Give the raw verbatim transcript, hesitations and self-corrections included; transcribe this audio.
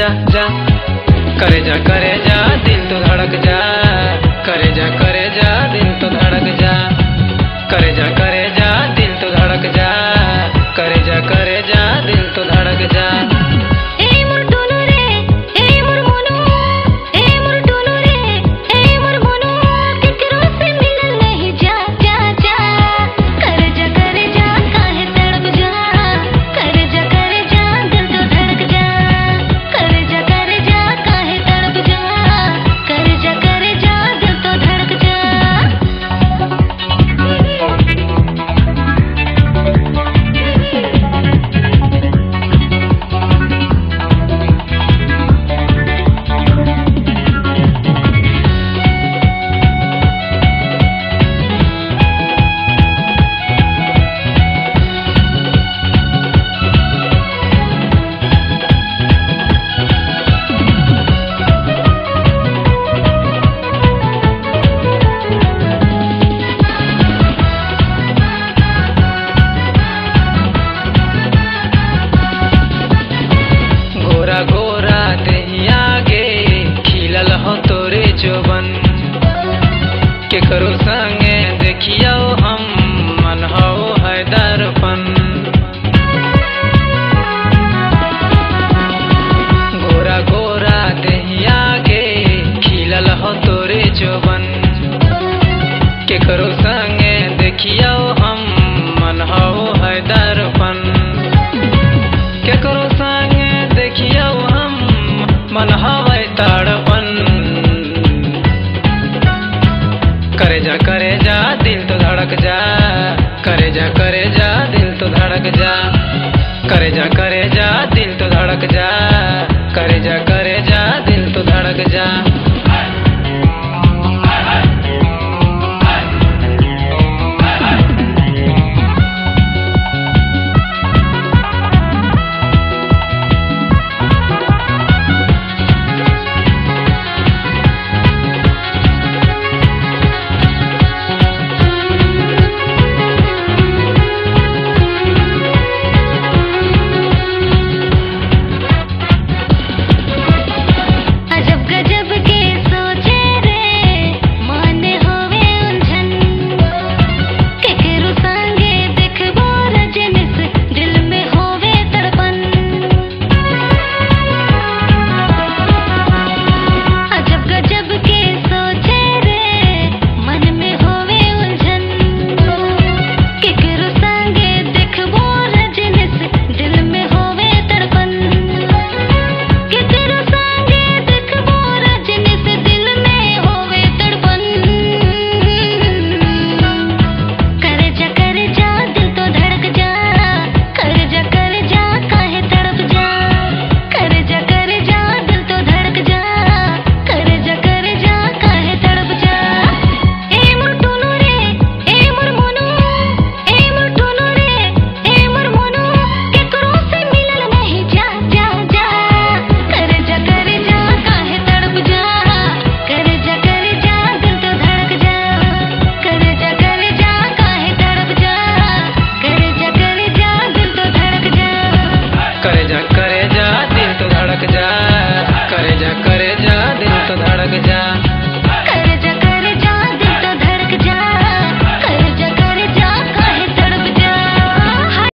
जा जा, करे जा करे जा दिल तो धड़क जा, करे जा करे जा दिल तो धड़क जा, करे जा करे जा दिल तो धड़क जा, करे जा करे जा दिल तो धड़क जा। गोरा देहिया गे खिलल हो तोरे जोबन, के करो संगे देखियो हम मन हो है दर्पण। गोरा गोरा देहिया गे खिलल हो तोरे जोबन, के करो संगे देखियो हम मन हो है दर्पण। के करो संगे देखियो हम मन हवै तड़पन, करे जा करे जा दिल तो धड़क जा, करे जा करे जा दिल तो धड़क जा, करे जा करे जा दिल तो धड़क जा, करे जा करे जा दिल तो धड़क जा। करे जा करे जा दिल तो धड़क जा, करे जा करे जा दिल तो धड़क जा।